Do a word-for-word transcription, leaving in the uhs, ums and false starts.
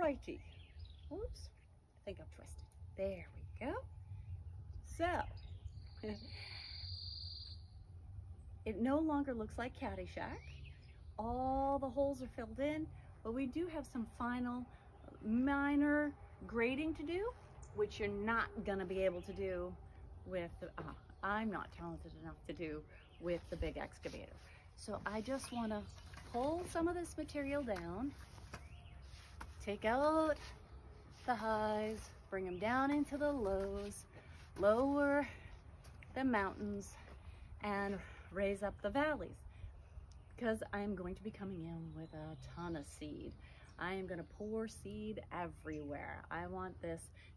righty. Oops, I think I'm twisted. There we go. So, it no longer looks like Caddyshack. All the holes are filled in, but we do have some final minor grading to do, which you're not gonna be able to do with, the, uh, I'm not talented enough to do with the big excavator. So I just wanna pull some of this material down, take out the highs, bring them down into the lows, lower the mountains, and raise up the valleys. Because I'm going to be coming in with a ton of seed. I am gonna pour seed everywhere. I want this